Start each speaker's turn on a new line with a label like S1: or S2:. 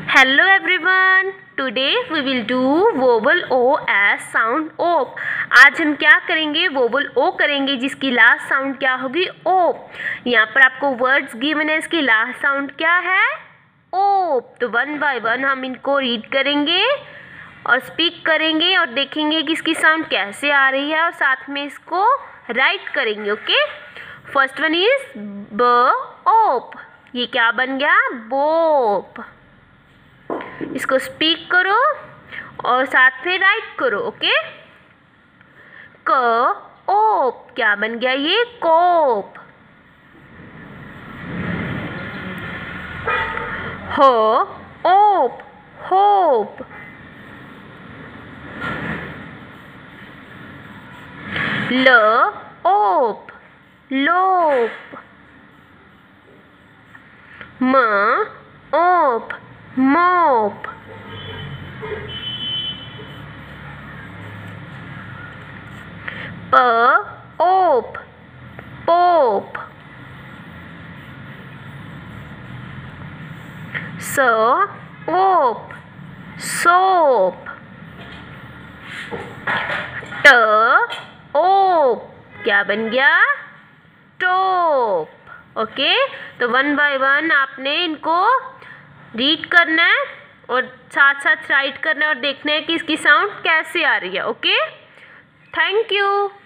S1: Hello everyone. Today we will do vowel O as sound O. आज हम क्या करेंगे? vowel O करेंगे जिसकी लास्ट साउंड क्या होगी? O. यहाँ पर आपको वर्ड्स गिवन है, इसकी लास्ट साउंड क्या है? O. तो वन बाय वन हम इनको रीड करेंगे और स्पीक करेंगे और देखेंगे कि इसकी साउंड कैसे आ रही है और साथ में इसको राइट करेंगे. ओके, फर्स्ट वन इज ब ओप. ये क्या बन गया? बोप. इसको स्पीक करो और साथ में राइट करो. ओके, क ओप. क्या बन गया? ये कोप. ह ओप. होप. ल ओप. लोप. म ओप. मोप. प ओप. पोप. स ओप. सोप. ट ओप. क्या बन गया? टोप. ओके, तो वन बाय वन आपने इनको रीड करना है और साथ साथ राइट करना है और देखना है कि इसकी साउंड कैसे आ रही है. Okay, thank you.